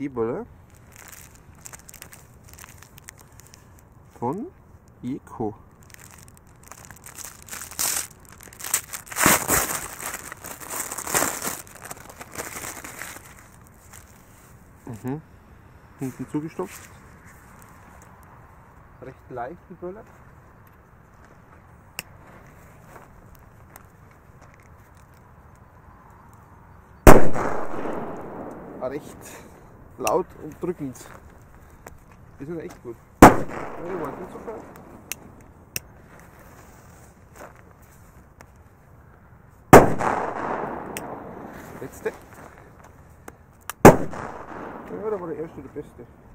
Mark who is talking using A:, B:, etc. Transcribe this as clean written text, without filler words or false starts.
A: Stehballer von Jeko. Hinten zugestopft. Recht leicht die Böller. Recht laut und drückend. Das ist echt gut. Letzte. Ja, da war der erste der beste.